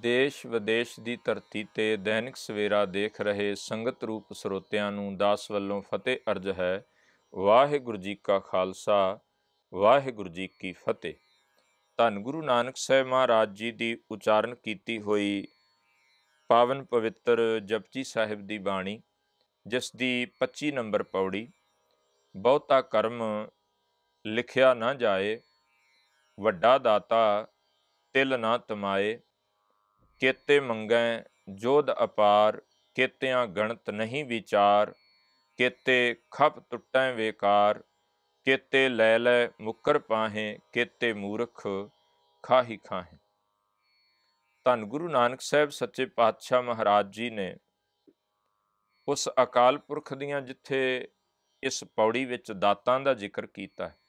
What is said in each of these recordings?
ਦੇਸ਼ ਵਿਦੇਸ਼ ਦੀ ਧਰਤੀ ਤੇ ਦੈਨਿਕ ਸਵੇਰਾ ਦੇਖ ਰਹੇ ਸੰਗਤ ਰੂਪ ਸਰੋਤਿਆਂ ਨੂੰ ਦਾਸ ਵੱਲੋਂ ਫਤਿਹ ਅਰਜ ਹੈ। ਵਾਹਿਗੁਰੂ ਜੀ ਕਾ ਖਾਲਸਾ, ਵਾਹਿਗੁਰੂ ਜੀ ਕੀ ਫਤਿਹ। ਧੰਨ ਗੁਰੂ ਨਾਨਕ ਸਾਹਿਬ ਮਹਾਰਾਜ ਜੀ ਦੀ ਉਚਾਰਨ ਕੀਤੀ ਹੋਈ ਪਾਵਨ ਪਵਿੱਤਰ ਜਪਜੀ ਸਾਹਿਬ ਦੀ ਬਾਣੀ, ਜਿਸ ਦੀ 25 ਨੰਬਰ ਪੌੜੀ, ਬਹੁਤਾ ਕਰਮ ਲਿਖਿਆ ਨਾ ਜਾਏ, ਵੱਡਾ ਦਾਤਾ ਤਿਲ ਨਾ ਤਮਾਏ, ਕੇਤੇ ਮੰਗੈ ਜੋਧ ਅਪਾਰ, ਕੇਤਿਆਂ ਗਣਤ ਨਹੀਂ ਵਿਚਾਰ, ਕੇਤੇ ਖਪ ਟੁੱਟੈ ਵੇਕਾਰ, ਕੇਤੇ ਲੈ ਲੈ ਮੁੱਕਰ ਪਾਹੇ, ਕੇਤੇ ਮੂਰਖ ਖਾਹੀ ਖਾਹੇ। ਧੰਨ ਗੁਰੂ ਨਾਨਕ ਸਾਹਿਬ ਸੱਚੇ ਪਾਤਸ਼ਾਹ ਮਹਾਰਾਜ ਜੀ ਨੇ ਉਸ ਅਕਾਲ ਪੁਰਖ ਦੀਆਂ ਜਿੱਥੇ ਇਸ ਪੌੜੀ ਵਿੱਚ ਦਾਤਾਂ ਦਾ ਜ਼ਿਕਰ ਕੀਤਾ ਹੈ,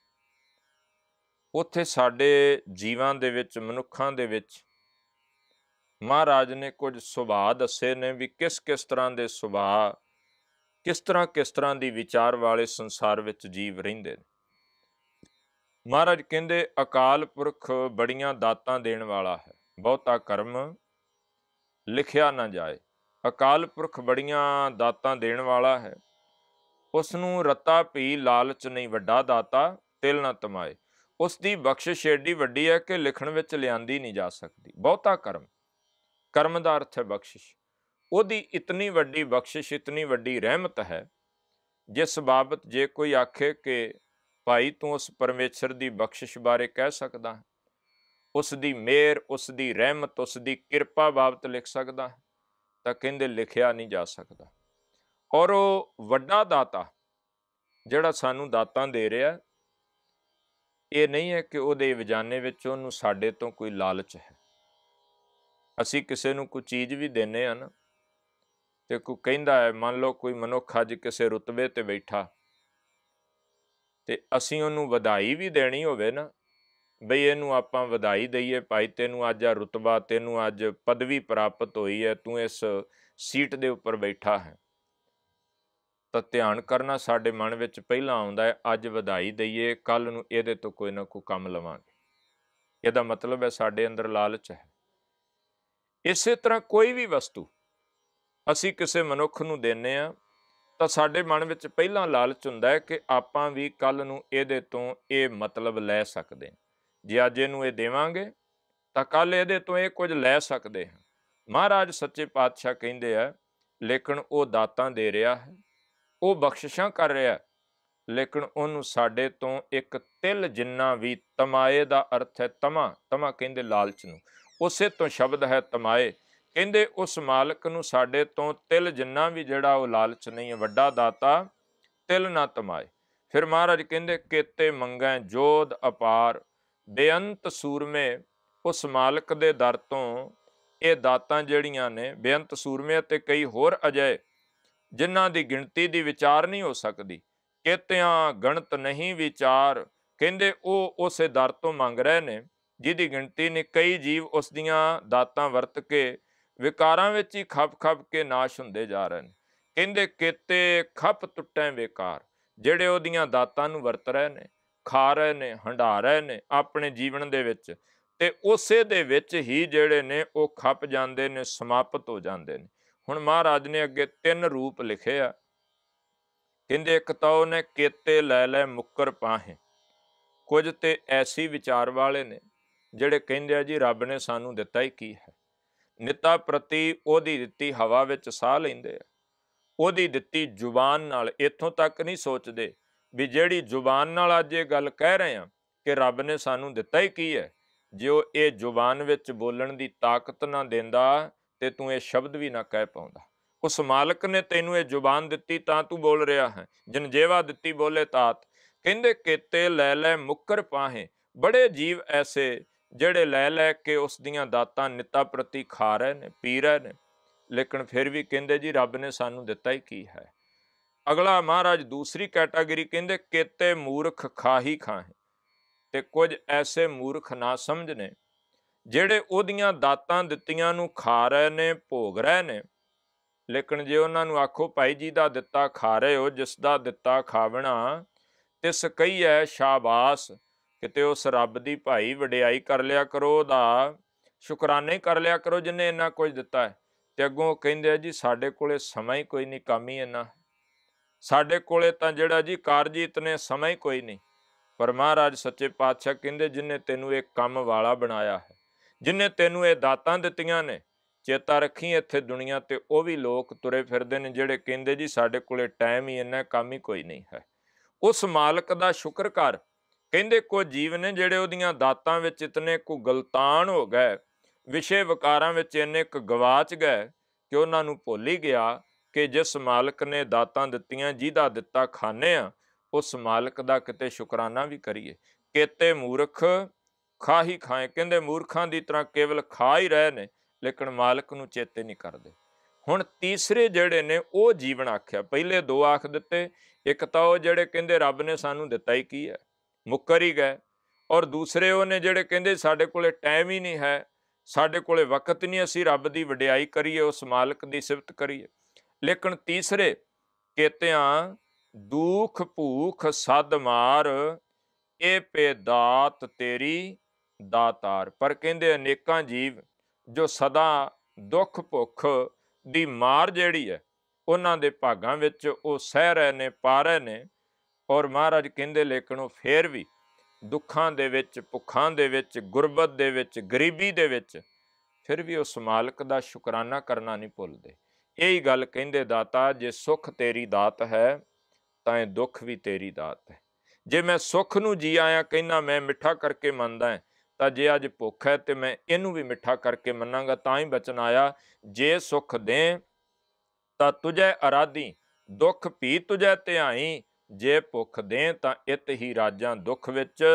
ਉੱਥੇ ਸਾਡੇ ਜੀਵਾਂ ਦੇ ਵਿੱਚ, ਮਨੁੱਖਾਂ ਦੇ ਵਿੱਚ ਮਹਾਰਾਜ ਨੇ ਕੁਝ ਸੁਭਾਅ ਦੱਸੇ ਨੇ ਵੀ ਕਿਸ ਕਿਸ ਤਰ੍ਹਾਂ ਦੇ ਸੁਭਾਅ, ਕਿਸ ਤਰ੍ਹਾਂ ਦੀ ਵਿਚਾਰ ਵਾਲੇ ਸੰਸਾਰ ਵਿੱਚ ਜੀਵ ਰਹਿੰਦੇ ਨੇ। ਮਹਾਰਾਜ ਕਹਿੰਦੇ ਅਕਾਲ ਪੁਰਖ ਬੜੀਆਂ ਦਾਤਾਂ ਦੇਣ ਵਾਲਾ ਹੈ, ਬਹੁਤਾ ਕਰਮ ਲਿਖਿਆ ਨਾ ਜਾਏ। ਅਕਾਲ ਪੁਰਖ ਬੜੀਆਂ ਦਾਤਾਂ ਦੇਣ ਵਾਲਾ ਹੈ, ਉਸ ਨੂੰ ਰਤਾ ਭੀ ਲਾਲਚ ਨਹੀਂ, ਵੱਡਾ ਦਾਤਾ ਤਿਲ ਨਾ ਤਮਾਏ। ਉਸ ਦੀ ਬਖਸ਼ਿਸ਼ ਏਡੀ ਵੱਡੀ ਹੈ ਕਿ ਲਿਖਣ ਵਿੱਚ ਲਿਆਂਦੀ ਨਹੀਂ ਜਾ ਸਕਦੀ। ਬਹੁਤਾ ਕਰਮ, ਕਰਮ ਦਾ ਅਰਥ ਹੈ ਬਖਸ਼ਿਸ਼। ਉਹਦੀ ਇਤਨੀ ਵੱਡੀ ਬਖਸ਼ਿਸ਼, ਇਤਨੀ ਵੱਡੀ ਰਹਿਮਤ ਹੈ, ਜਿਸ ਬਾਬਤ ਜੇ ਕੋਈ ਆਖੇ ਕਿ ਭਾਈ ਤੂੰ ਉਸ ਪਰਮੇਸ਼ਰ ਦੀ ਬਖਸ਼ਿਸ਼ ਬਾਰੇ ਕਹਿ ਸਕਦਾ, ਉਸ ਦੀ ਮਿਹਰ, ਉਸ ਦੀ ਰਹਿਮਤ, ਉਸ ਦੀ ਕਿਰਪਾ ਬਾਬਤ ਲਿਖ ਸਕਦਾ, ਤਾਂ ਕਹਿੰਦੇ ਲਿਖਿਆ ਨਹੀਂ ਜਾ ਸਕਦਾ। ਔਰ ਉਹ ਵੱਡਾ ਦਾਤਾ ਜਿਹੜਾ ਸਾਨੂੰ ਦਾਤਾਂ ਦੇ ਰਿਹਾ, ਇਹ ਨਹੀਂ ਹੈ ਕਿ ਉਹਦੇ ਵਜਾਨੇ ਵਿੱਚ ਉਹਨੂੰ ਸਾਡੇ ਤੋਂ ਕੋਈ ਲਾਲਚ ਹੈ। ਅਸੀਂ ਕਿਸੇ ਨੂੰ ਕੋਈ ਚੀਜ਼ ਵੀ ਦਿੰਦੇ ਹਾਂ ਨਾ, ਤੇ ਕੋਈ ਕਹਿੰਦਾ ਹੈ, ਮੰਨ ਲਓ ਕੋਈ ਮਨੁੱਖ ਅੱਜ ਕਿਸੇ ਰੁਤਬੇ ਤੇ ਬੈਠਾ, ਤੇ ਅਸੀਂ ਉਹਨੂੰ ਵਧਾਈ ਵੀ ਦੇਣੀ ਹੋਵੇ ਨਾ, ਬਈ ਇਹਨੂੰ ਆਪਾਂ ਵਧਾਈ ਦਈਏ, ਭਾਈ ਤੈਨੂੰ ਅੱਜ ਆ ਰੁਤਬਾ, ਤੈਨੂੰ ਅੱਜ ਪਦਵੀ ਪ੍ਰਾਪਤ ਹੋਈ ਹੈ, ਤੂੰ ਇਸ ਸੀਟ ਦੇ ਉੱਪਰ ਬੈਠਾ ਹੈ, ਤਾਂ ਧਿਆਨ ਕਰਨਾ ਸਾਡੇ ਮਨ ਵਿੱਚ ਪਹਿਲਾਂ ਆਉਂਦਾ ਹੈ ਅੱਜ ਵਧਾਈ ਦਈਏ, ਕੱਲ੍ਹ ਨੂੰ ਇਹਦੇ ਤੋਂ ਕੋਈ ਨਾ ਕੋਈ ਕੰਮ ਲਵਾਂਗੇ। ਇਹਦਾ ਮਤਲਬ ਹੈ ਸਾਡੇ ਅੰਦਰ ਲਾਲਚ ਹੈ। ਇਸੇ ਤਰ੍ਹਾਂ ਕੋਈ ਵੀ ਵਸਤੂ ਅਸੀਂ ਕਿਸੇ ਮਨੁੱਖ ਨੂੰ ਦਿੰਦੇ ਹਾਂ, ਤਾਂ ਸਾਡੇ ਮਨ ਵਿੱਚ ਪਹਿਲਾਂ ਲਾਲਚ ਹੁੰਦਾ ਹੈ ਕਿ ਆਪਾਂ ਵੀ ਕੱਲ੍ਹ ਨੂੰ ਇਹਦੇ ਤੋਂ ਇਹ ਮਤਲਬ ਲੈ ਸਕਦੇ ਹਾਂ। ਜੇ ਅੱਜ ਇਹਨੂੰ ਇਹ ਦੇਵਾਂਗੇ ਤਾਂ ਕੱਲ੍ਹ ਇਹਦੇ ਤੋਂ ਇਹ ਕੁਝ ਲੈ ਸਕਦੇ ਹਾਂ। ਮਹਾਰਾਜ ਸੱਚੇ ਪਾਤਸ਼ਾਹ ਕਹਿੰਦੇ ਆ, ਲੇਕਿਨ ਉਹ ਦਾਤਾਂ ਦੇ ਰਿਹਾ ਹੈ, ਉਹ ਬਖਸ਼ਿਸ਼ਾਂ ਕਰ ਰਿਹਾ, ਲੇਕਿਨ ਉਹਨੂੰ ਸਾਡੇ ਤੋਂ ਇੱਕ ਤਿਲ ਜਿੰਨਾ ਵੀ, ਤਮਾਏ ਦਾ ਅਰਥ ਹੈ ਤਮਾ, ਤਮਾ ਕਹਿੰਦੇ ਲਾਲਚ ਨੂੰ, ਉਸੇ ਤੋਂ ਸ਼ਬਦ ਹੈ ਤਮਾਏ। ਕਹਿੰਦੇ ਉਸ ਮਾਲਕ ਨੂੰ ਸਾਡੇ ਤੋਂ ਤਿਲ ਜਿੰਨਾ ਵੀ ਜਿਹੜਾ ਉਹ ਲਾਲਚ ਨਹੀਂ ਹੈ। ਵੱਡਾ ਦਾਤਾ ਤਿਲ ਨਾ ਤਮਾਏ। ਫਿਰ ਮਹਾਰਾਜ ਕਹਿੰਦੇ ਕੇਤੇ ਮੰਗੈ ਜੋਧ ਅਪਾਰ, ਬੇਅੰਤ ਸੂਰਮੇ। ਉਸ ਮਾਲਕ ਦੇ ਦਰ ਤੋਂ ਇਹ ਦਾਤਾਂ ਜਿਹੜੀਆਂ ਨੇ ਬੇਅੰਤ ਸੂਰਮੇ ਅਤੇ ਕਈ ਹੋਰ ਅਜਿਹੇ ਜਿਨ੍ਹਾਂ ਦੀ ਗਿਣਤੀ ਦੀ ਵਿਚਾਰ ਨਹੀਂ ਹੋ ਸਕਦੀ, ਕੇਤਿਆਂ ਗਣਤ ਨਹੀਂ ਵਿਚਾਰ। ਕਹਿੰਦੇ ਉਹ ਉਸੇ ਦਰ ਤੋਂ ਮੰਗ ਰਹੇ ਨੇ ਜਿਹਦੀ ਗਿਣਤੀ ਨਹੀਂ। ਕਈ ਜੀਵ ਉਸ ਦੀਆਂ ਦਾਤਾਂ ਵਰਤ ਕੇ ਵਿਕਾਰਾਂ ਵਿੱਚ ਹੀ ਖਪ ਖਪ ਕੇ ਨਾਸ਼ ਹੁੰਦੇ ਜਾ ਰਹੇ ਨੇ। ਕਹਿੰਦੇ ਕੇਤੇ ਖਪ ਟੁੱਟੈ ਵੇਕਾਰ, ਜਿਹੜੇ ਉਹਦੀਆਂ ਦਾਤਾਂ ਨੂੰ ਵਰਤ ਰਹੇ ਨੇ, ਖਾ ਰਹੇ ਨੇ, ਹੰਢਾ ਰਹੇ ਨੇ ਆਪਣੇ ਜੀਵਨ ਦੇ ਵਿੱਚ, ਤੇ ਉਸੇ ਦੇ ਵਿੱਚ ਹੀ ਜਿਹੜੇ ਨੇ ਉਹ ਖਪ ਜਾਂਦੇ ਨੇ, ਸਮਾਪਤ ਹੋ ਜਾਂਦੇ ਨੇ। ਹੁਣ ਮਹਾਰਾਜ ਨੇ ਅੱਗੇ 3 ਰੂਪ ਲਿਖੇ ਆ। ਕਹਿੰਦੇ ਇੱਕ ਤਾਂ ਉਹਨੇ ਕੇਤੇ ਲੈ ਲੈ ਮੁੱਕਰ ਪਾਹੇ। ਕੁਝ ਤੇ ਐਸੀ ਵਿਚਾਰ ਵਾਲੇ ਨੇ ਜਿਹੜੇ ਕਹਿੰਦੇ ਆ ਜੀ ਰੱਬ ਨੇ ਸਾਨੂੰ ਦਿੱਤਾ ਹੀ ਕੀ ਹੈ। ਨਿੱਤਾ ਪ੍ਰਤੀ ਉਹਦੀ ਦਿੱਤੀ ਹਵਾ ਵਿੱਚ ਸਾਹ ਲੈਂਦੇ ਆ, ਉਹਦੀ ਦਿੱਤੀ ਜ਼ੁਬਾਨ ਨਾਲ। ਇੱਥੋਂ ਤੱਕ ਨਹੀਂ ਸੋਚਦੇ ਵੀ ਜਿਹੜੀ ਜ਼ੁਬਾਨ ਨਾਲ ਅੱਜ ਇਹ ਗੱਲ ਕਹਿ ਰਹੇ ਆ ਕਿ ਰੱਬ ਨੇ ਸਾਨੂੰ ਦਿੱਤਾ ਹੀ ਕੀ ਹੈ, ਜੇ ਉਹ ਇਹ ਜ਼ੁਬਾਨ ਵਿੱਚ ਬੋਲਣ ਦੀ ਤਾਕਤ ਨਾ ਦਿੰਦਾ ਤੇ ਤੂੰ ਇਹ ਸ਼ਬਦ ਵੀ ਨਾ ਕਹਿ ਪਾਉਂਦਾ। ਉਸ ਮਾਲਕ ਨੇ ਤੈਨੂੰ ਇਹ ਜ਼ੁਬਾਨ ਦਿੱਤੀ ਤਾਂ ਤੂੰ ਬੋਲ ਰਿਹਾ ਹੈ, ਜਨਜੇਵਾ ਦਿੱਤੀ ਬੋਲੇ ਤਾਤ। ਕਹਿੰਦੇ ਕੇਤੇ ਲੈ ਲੈ ਮੁੱਕਰ ਪਾਹੇ। ਬੜੇ ਜੀਵ ਐਸੇ ਜਿਹੜੇ ਲੈ ਲੈ ਕੇ ਉਸ ਦੀਆਂ ਦਾਤਾਂ ਨਿੱਤਾ ਪ੍ਰਤੀ ਖਾ ਰਹੇ ਨੇ, ਪੀ ਰਹੇ ਨੇ, ਲੇਕਿਨ ਫਿਰ ਵੀ ਕਹਿੰਦੇ ਜੀ ਰੱਬ ਨੇ ਸਾਨੂੰ ਦਿੱਤਾ ਹੀ ਕੀ ਹੈ। ਅਗਲਾ ਮਹਾਰਾਜ ਦੂਸਰੀ ਕੈਟਾਗਰੀ ਕਹਿੰਦੇ ਕੇਤੇ ਮੂਰਖ ਖਾਹੀ ਖਾਹੇ। ਤੇ ਕੁਝ ਐਸੇ ਮੂਰਖ ਨਾ ਸਮਝ ਨੇ ਜਿਹੜੇ ਉਹਦੀਆਂ ਦਾਤਾਂ ਦਿੱਤੀਆਂ ਨੂੰ ਖਾ ਰਹੇ ਨੇ, ਭੋਗ ਰਹੇ ਨੇ, ਲੇਕਿਨ ਜੇ ਉਹਨਾਂ ਨੂੰ ਆਖੋ ਭਾਈ ਜੀ ਦਾ ਦਿੱਤਾ ਖਾ ਰਹੇ ਹੋ, ਜਿਸ ਦਾ ਦਿੱਤਾ ਖਾਵਣਾ ਤਿਸ ਕਹੀਐ ਸ਼ਾਬਾਸ, ਕਿਤੇ ਉਸ ਰੱਬ ਦੀ ਭਾਈ ਵਡਿਆਈ ਕਰ ਲਿਆ ਕਰੋ, ਉਹਦਾ ਸ਼ੁਕਰਾਨੇ ਕਰ ਲਿਆ ਕਰੋ ਜਿੰਨੇ ਇੰਨਾ ਕੁਝ ਦਿੱਤਾ ਹੈ। ਤੇ ਅੱਗੋਂ ਕਹਿੰਦੇ ਆ ਜੀ ਸਾਡੇ ਕੋਲੇ ਸਮਾਂ ਹੀ ਕੋਈ ਨਹੀਂ, ਕੰਮ ਹੀ ਇੰਨਾ, ਸਾਡੇ ਕੋਲੇ ਤਾਂ ਜਿਹੜਾ ਜੀ ਕਾਰਜ ਇਤਨੇ, ਸਮਾਂ ਹੀ ਕੋਈ ਨਹੀਂ। ਪਰ ਮਹਾਰਾਜ ਸੱਚੇ ਪਾਤਸ਼ਾਹ ਕਹਿੰਦੇ ਜਿਨੇ ਤੈਨੂੰ ਇਹ ਕੰਮ ਵਾਲਾ ਬਣਾਇਆ ਹੈ, ਜਿਨੇ ਤੈਨੂੰ ਇਹ ਦਾਤਾਂ ਦਿੱਤੀਆਂ ਨੇ, ਚੇਤਾ ਰੱਖੀ ਇੱਥੇ ਦੁਨੀਆ ਤੇ ਉਹ ਵੀ ਲੋਕ ਤੁਰੇ ਫਿਰਦੇ ਨੇ ਜਿਹੜੇ ਕਹਿੰਦੇ ਜੀ ਸਾਡੇ ਕੋਲੇ ਟਾਈਮ ਹੀ ਇੰਨਾ, ਕੰਮ ਹੀ ਕੋਈ ਨਹੀਂ ਹੈ। ਉਸ ਮਾਲਕ ਦਾ ਸ਼ੁਕਰ ਕਰ। ਕਹਿੰਦੇ ਕੁਝ ਜੀਵ ਨੇ ਜਿਹੜੇ ਉਹਦੀਆਂ ਦਾਤਾਂ ਵਿੱਚ ਇਤਨੇ ਕੁ ਗਲਤਾਨ ਹੋ ਗਏ, ਵਿਸ਼ੇ ਵਿਕਾਰਾਂ ਵਿੱਚ ਇੰਨੇ ਕੁ ਗਵਾਚ ਗਏ ਕਿ ਉਹਨਾਂ ਨੂੰ ਭੁੱਲ ਹੀ ਗਿਆ ਕਿ ਜਿਸ ਮਾਲਕ ਨੇ ਦਾਤਾਂ ਦਿੱਤੀਆਂ, ਜਿਹਦਾ ਦਿੱਤਾ ਖਾਂਦੇ ਆ, ਉਸ ਮਾਲਕ ਦਾ ਕਿਤੇ ਸ਼ੁਕਰਾਨਾ ਵੀ ਕਰੀਏ। ਕੇਤੇ ਮੂਰਖ ਖਾ ਹੀ ਖਾਏ, ਕਹਿੰਦੇ ਮੂਰਖਾਂ ਦੀ ਤਰ੍ਹਾਂ ਕੇਵਲ ਖਾ ਹੀ ਰਹੇ ਨੇ, ਲੇਕਿਨ ਮਾਲਕ ਨੂੰ ਚੇਤੇ ਨਹੀਂ ਕਰਦੇ। ਹੁਣ ਤੀਸਰੇ ਜਿਹੜੇ ਨੇ ਉਹ ਜੀਵਨ ਆਖਿਆ, ਪਹਿਲੇ ਦੋ ਆਖ ਦਿੱਤੇ, ਇੱਕ ਤਾਂ ਉਹ ਜਿਹੜੇ ਕਹਿੰਦੇ ਰੱਬ ਨੇ ਸਾਨੂੰ ਦਿੱਤਾ ਹੀ ਕੀ ਹੈ, ਮੁੱਕਰ ਹੀ ਗਏ, ਔਰ ਦੂਸਰੇ ਉਹ ਨੇ ਜਿਹੜੇ ਕਹਿੰਦੇ ਸਾਡੇ ਕੋਲੇ ਟਾਈਮ ਹੀ ਨਹੀਂ ਹੈ, ਸਾਡੇ ਕੋਲੇ ਵਕਤ ਨਹੀਂ, ਅਸੀਂ ਰੱਬ ਦੀ ਵਡਿਆਈ ਕਰੀਏ, ਉਸ ਮਾਲਕ ਦੀ ਸਿਫਤ ਕਰੀਏ। ਲੇਕਿਨ ਤੀਸਰੇ ਕੇਤਿਆਂ ਦੁੱਖ ਭੂਖ ਸਦ ਮਾਰ, ਇਹ ਪੇ ਦਾਤ ਤੇਰੀ ਦਾਤਾਰ। ਪਰ ਕਹਿੰਦੇ ਅਨੇਕਾਂ ਜੀਵ ਜੋ ਸਦਾ ਦੁੱਖ ਭੁੱਖ ਦੀ ਮਾਰ ਜਿਹੜੀ ਹੈ ਉਹਨਾਂ ਦੇ ਭਾਗਾਂ ਵਿੱਚ ਉਹ ਸਹਿ ਰਹੇ ਨੇ, ਪਾ ਰਹੇ ਨੇ, ਔਰ ਮਹਾਰਾਜ ਕਹਿੰਦੇ ਲੇਕਿਨ ਉਹ ਫੇਰ ਵੀ ਦੁੱਖਾਂ ਦੇ ਵਿੱਚ, ਭੁੱਖਾਂ ਦੇ ਵਿੱਚ, ਗੁਰਬਤ ਦੇ ਵਿੱਚ, ਗਰੀਬੀ ਦੇ ਵਿੱਚ ਫਿਰ ਵੀ ਉਸ ਮਾਲਕ ਦਾ ਸ਼ੁਕਰਾਨਾ ਕਰਨਾ ਨਹੀਂ ਭੁੱਲਦੇ। ਇਹੀ ਗੱਲ ਕਹਿੰਦੇ ਦਾਤਾ, ਜੇ ਸੁੱਖ ਤੇਰੀ ਦਾਤ ਹੈ ਤਾਂ ਇਹ ਦੁੱਖ ਵੀ ਤੇਰੀ ਦਾਤ ਹੈ। ਜੇ ਮੈਂ ਸੁੱਖ ਨੂੰ ਜੀ ਆਇਆ ਕਹਿੰਦਾ ਮੈਂ ਮਿੱਠਾ ਕਰਕੇ ਮੰਨਦਾ ਹੈ, ਤਾਂ ਜੇ ਅੱਜ ਭੁੱਖ ਹੈ ਤੇ ਮੈਂ ਇਹਨੂੰ ਵੀ ਮਿੱਠਾ ਕਰਕੇ ਮੰਨਾਂਗਾ। ਤਾਂ ਹੀ ਬਚਨ ਆਇਆ, ਜੇ ਸੁੱਖ ਦੇ ਤਾਂ ਤੁਝੈ ਅਰਾਧੀ, ਦੁੱਖ ਭੀ ਤੁਝੈ ਧਿਆਈ, ਜੇ ਭੁੱਖ ਦੇ ਤਾਂ ਇਤ ਹੀ ਰਾਜਾਂ, ਦੁੱਖ ਵਿੱਚ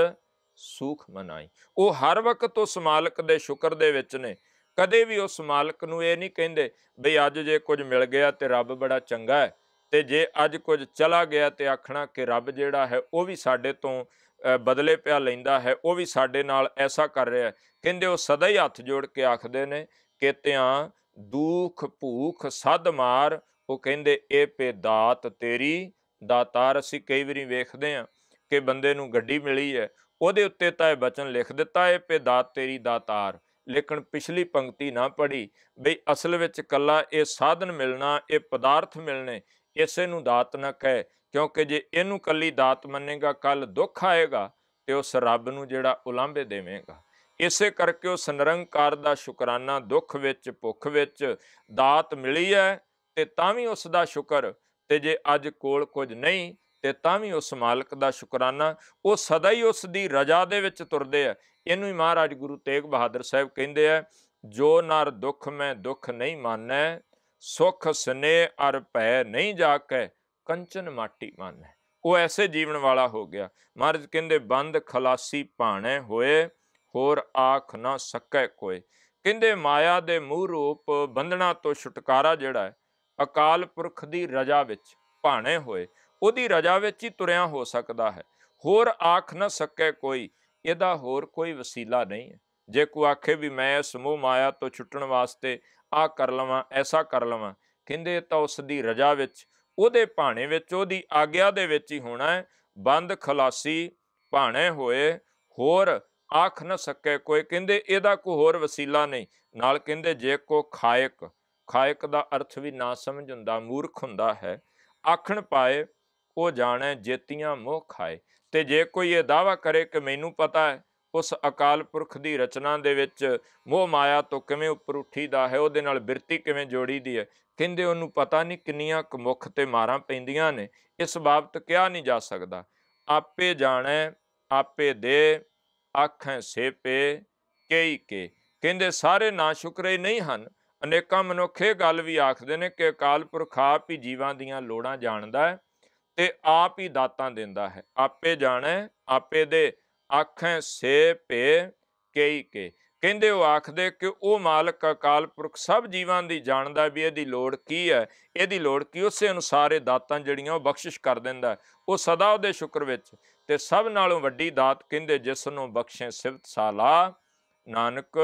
ਸੁਖ ਮਨਾਈ। ਉਹ ਹਰ ਵਕਤ ਉਸ ਮਾਲਕ ਦੇ ਸ਼ੁਕਰ ਦੇ ਵਿੱਚ ਨੇ, ਕਦੇ ਵੀ ਉਸ ਮਾਲਕ ਨੂੰ ਇਹ ਨਹੀਂ ਕਹਿੰਦੇ ਬਈ ਅੱਜ ਜੇ ਕੁਝ ਮਿਲ ਗਿਆ ਤੇ ਰੱਬ ਬੜਾ ਚੰਗਾ ਹੈ, ਤੇ ਜੇ ਅੱਜ ਕੁਝ ਚਲਾ ਗਿਆ ਤੇ ਆਖਣਾ ਕਿ ਰੱਬ ਜਿਹੜਾ ਹੈ ਉਹ ਵੀ ਸਾਡੇ ਤੋਂ ਬਦਲੇ ਪਿਆ ਲੈਂਦਾ ਹੈ, ਉਹ ਵੀ ਸਾਡੇ ਨਾਲ ਐਸਾ ਕਰ ਰਿਹਾ। ਕਹਿੰਦੇ ਉਹ ਸਦਾ ਹੀ ਹੱਥ ਜੋੜ ਕੇ ਆਖਦੇ ਨੇ, ਕੇਤਿਆਂ ਦੁੱਖ ਭੂਖ ਸਦ ਮਾਰ, ਉਹ ਕਹਿੰਦੇ ਇਹ ਪੇ ਦਾਤ ਤੇਰੀ ਦਾਤਾਰ। ਅਸੀਂ ਕਈ ਵਾਰੀ ਵੇਖਦੇ ਹਾਂ ਕਿ ਬੰਦੇ ਨੂੰ ਗੱਡੀ ਮਿਲੀ ਹੈ, ਉਹਦੇ ਉੱਤੇ ਤਾਂ ਇਹ ਬਚਨ ਲਿਖ ਦਿੱਤਾ ਇਹ ਪੇ ਦਾਤ ਤੇਰੀ ਦਾਤਾਰ, ਲੇਕਿਨ ਪਿਛਲੀ ਪੰਕਤੀ ਨਾ ਪੜ੍ਹੀ ਬਈ ਅਸਲ ਵਿੱਚ ਕੱਲਾ ਇਹ ਸਾਧਨ ਮਿਲਣਾ, ਇਹ ਪਦਾਰਥ ਮਿਲਣੇ, ਇਸੇ ਨੂੰ ਦਾਤ ਨਾ ਕਹੇ, ਕਿਉਂਕਿ ਜੇ ਇਹਨੂੰ ਕੱਲੀ ਦਾਤ ਮੰਨੇਗਾ ਕੱਲ ਦੁੱਖ ਆਏਗਾ ਤੇ ਉਸ ਰੱਬ ਨੂੰ ਜਿਹੜਾ ਉਲਾਂਭੇ ਦੇਵੇਗਾ। ਇਸੇ ਕਰਕੇ ਉਸ ਨਿਰੰਕਾਰ ਦਾ ਸ਼ੁਕਰਾਨਾ, ਦੁੱਖ ਵਿੱਚ ਭੁੱਖ ਵਿੱਚ ਦਾਤ ਮਿਲੀ ਹੈ ਤੇ ਤਾਂ ਵੀ ਉਸ ਦਾ ਸ਼ੁਕਰ, ਤੇ ਜੇ ਅੱਜ ਕੋਲ ਕੁਝ ਨਹੀਂ ਤੇ ਤਾਂ ਵੀ ਉਸ ਮਾਲਕ ਦਾ ਸ਼ੁਕਰਾਨਾ। ਉਹ ਸਦਾ ਹੀ ਉਸ ਦੀ ਰਜਾ ਦੇ ਵਿੱਚ ਤੁਰਦੇ ਆ। ਇਹਨੂੰ ਹੀ ਮਹਾਰਾਜ ਗੁਰੂ ਤੇਗ ਬਹਾਦਰ ਸਾਹਿਬ ਕਹਿੰਦੇ ਆ, ਜੋ ਨਰ ਦੁੱਖ ਮੈਂ ਦੁੱਖ ਨਹੀਂ ਮਾਨੈ, ਸੁਖ ਸਨੇਹ ਅਰ ਭੈ ਨਹੀਂ ਜਾਕੈ, ਕੰਚਨ ਮਾਟੀ ਮਾਨੈ। ਉਹ ਐਸੇ ਜੀਵਨ ਵਾਲਾ ਹੋ ਗਿਆ। ਮਹਾਰਾਜ ਕਹਿੰਦੇ ਬੰਦ ਖਲਾਸੀ ਭਾਣੇ ਹੋਏ, ਹੋਰ ਆਖ ਨਾ ਸਕੈ ਕੋਏ। ਕਹਿੰਦੇ ਮਾਇਆ ਦੇ ਮੂਹ ਰੂਪ ਬੰਧਨਾਂ ਤੋਂ ਛੁਟਕਾਰਾ ਜਿਹੜਾ ਹੈ ਅਕਾਲ ਪੁਰਖ ਦੀ ਰਜਾ ਵਿੱਚ ਭਾਣੇ ਹੋਏ, ਉਹਦੀ ਰਜਾ ਵਿੱਚ ਹੀ ਤੁਰਿਆ ਹੋ ਸਕਦਾ ਹੈ। ਹੋਰ ਆਖ ਨਾ ਸਕੈ ਕੋਈ, ਇਹਦਾ ਹੋਰ ਕੋਈ ਵਸੀਲਾ ਨਹੀਂ ਹੈ। ਜੇ ਕੋਈ ਆਖੇ ਵੀ ਮੈਂ ਇਸ ਮੋਹ ਮਾਇਆ ਤੋਂ ਛੁੱਟਣ ਵਾਸਤੇ ਆਹ ਕਰ ਲਵਾਂ, ਐਸਾ ਕਰ ਲਵਾਂ, ਕਹਿੰਦੇ ਤਾਂ ਉਸ ਦੀ ਰਜਾ ਵਿੱਚ, ਉਹਦੇ ਭਾਣੇ ਵਿੱਚ, ਉਹਦੀ ਆਗਿਆ ਦੇ ਵਿੱਚ ਹੀ ਹੋਣਾ ਹੈ। ਬੰਦ ਖਲਾਸੀ ਭਾਣੇ ਹੋਏ, ਹੋਰ ਆਖ ਨਾ ਸਕੈ ਕੋਈ, ਕਹਿੰਦੇ ਇਹਦਾ ਕੋਈ ਹੋਰ ਵਸੀਲਾ ਨਹੀਂ। ਨਾਲ ਕਹਿੰਦੇ ਜੇ ਕੋ ਖਾਇਕ, ਖਾਇਕ ਦਾ ਅਰਥ ਵੀ ਨਾ ਸਮਝ ਹੁੰਦਾ, ਮੂਰਖ ਹੁੰਦਾ ਹੈ, ਆਖਣ ਪਾਏ ਉਹ ਜਾਣੈ ਜੇਤੀਆਂ ਮੋਹ ਖਾਏ। ਤੇ ਜੇ ਕੋਈ ਇਹ ਦਾਅਵਾ ਕਰੇ ਕਿ ਮੈਨੂੰ ਪਤਾ ਹੈ ਉਸ ਅਕਾਲ ਪੁਰਖ ਦੀ ਰਚਨਾ ਦੇ ਵਿੱਚ ਮੋਹ ਮਾਇਆ ਤੋਂ ਕਿਵੇਂ ਉੱਪਰ ਉੱਠੀਦਾ ਹੈ, ਉਹਦੇ ਨਾਲ ਬਿਰਤੀ ਕਿਵੇਂ ਜੋੜੀ ਦੀ ਹੈ, ਕਹਿੰਦੇ ਉਹਨੂੰ ਪਤਾ ਨਹੀਂ ਕਿੰਨੀਆਂ ਕੁ ਮੁੱਖ ਤੇ ਮਾਰਾਂ ਪੈਂਦੀਆਂ ਨੇ। ਇਸ ਬਾਬਤ ਕਿਹਾ ਨਹੀਂ ਜਾ ਸਕਦਾ। ਆਪੇ ਜਾਣੈ ਆਪੇ ਦੇ, ਆਖੈ ਸੇਪੇ ਕਈ ਕੇ। ਕਹਿੰਦੇ ਸਾਰੇ ਨਾ ਸ਼ੁਕਰੇ ਨਹੀਂ ਹਨ। ਅਨੇਕਾਂ ਮਨੁੱਖ ਇਹ ਗੱਲ ਵੀ ਆਖਦੇ ਨੇ ਕਿ ਅਕਾਲ ਪੁਰਖ ਆਪ ਹੀ ਜੀਵਾਂ ਦੀਆਂ ਲੋੜਾਂ ਜਾਣਦਾ ਹੈ ਤੇ ਆਪ ਹੀ ਦਾਤਾਂ ਦਿੰਦਾ ਹੈ। ਆਪੇ ਜਾਣੈ ਆਪੇ ਦੇ, ਆਖੈ ਸੇ ਭੇ ਕਈ ਕੇ। ਕਹਿੰਦੇ ਉਹ ਆਖਦੇ ਕਿ ਉਹ ਮਾਲਕ ਅਕਾਲ ਪੁਰਖ ਸਭ ਜੀਵਾਂ ਦੀ ਜਾਣਦਾ ਵੀ ਇਹਦੀ ਲੋੜ ਕੀ ਹੈ, ਇਹਦੀ ਲੋੜ ਕੀ, ਉਸੇ ਅਨੁਸਾਰ ਇਹ ਦਾਤਾਂ ਜਿਹੜੀਆਂ ਉਹ ਬਖਸ਼ਿਸ਼ ਕਰ ਦਿੰਦਾ। ਉਹ ਸਦਾ ਉਹਦੇ ਸ਼ੁਕਰ ਵਿੱਚ। ਤੇ ਸਭ ਨਾਲੋਂ ਵੱਡੀ ਦਾਤ ਕਹਿੰਦੇ ਜਿਸ ਨੂੰ ਬਖਸ਼ੇ ਸਿਫਤ ਸਾਲਾ, ਨਾਨਕ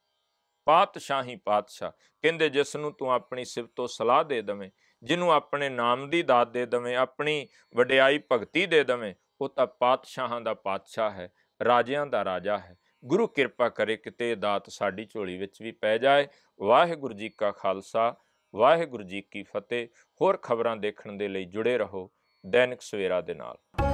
ਪਾਤਸ਼ਾਹੀ ਪਾਤਸ਼ਾਹ। ਕਹਿੰਦੇ ਜਿਸ ਨੂੰ ਤੂੰ ਆਪਣੀ ਸਿਫਤੋਂ ਸਲਾਹ ਦੇ ਦਵੇਂ, ਜਿਹਨੂੰ ਆਪਣੇ ਨਾਮ ਦੀ ਦਾਤ ਦੇ ਦਵੇਂ, ਆਪਣੀ ਵਡਿਆਈ ਭਗਤੀ ਦੇ ਦਵੇਂ, ਉਹ ਤਾਂ ਪਾਤਸ਼ਾਹਾਂ ਦਾ ਪਾਤਸ਼ਾਹ ਹੈ, ਰਾਜਿਆਂ ਦਾ ਰਾਜਾ ਹੈ। ਗੁਰੂ ਕਿਰਪਾ ਕਰੇ ਕਿਤੇ ਇਹ ਦਾਤ ਸਾਡੀ ਝੋਲੀ ਵਿੱਚ ਵੀ ਪੈ ਜਾਏ। ਵਾਹਿਗੁਰੂ ਜੀ ਕਾ ਖਾਲਸਾ, ਵਾਹਿਗੁਰੂ ਜੀ ਕੀ ਫਤਿਹ। ਹੋਰ ਖਬਰਾਂ ਦੇਖਣ ਦੇ ਲਈ ਜੁੜੇ ਰਹੋ ਦੈਨਿਕ ਸਵੇਰਾ ਦੇ ਨਾਲ।